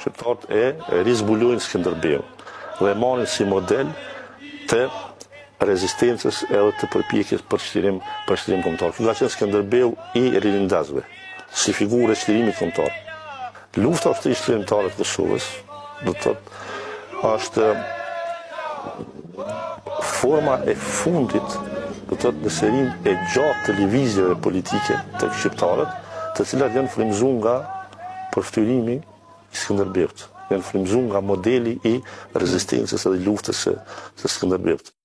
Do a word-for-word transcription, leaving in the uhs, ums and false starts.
shqiptarët e rizbulojnë Skënderbeun dhe marrin si model të rezistencës edhe të përpjekjes për shtërim për shtërim kombëtar. Ky ka qenë Skënderbeu i rilindasve, si figurë e shtërimit kombëtar. Lufta e shtërimtarëve të Kosovës, do të thotë, është forma e fundit, do të thotë, në serinë e gjatë të lëvizjeve politike të shqiptarët, të cilat janë frymzuar nga përftyrimi i Skënderbeut, janë frymzuar nga modeli i rezistencës dhe luftës së Skënderbeut.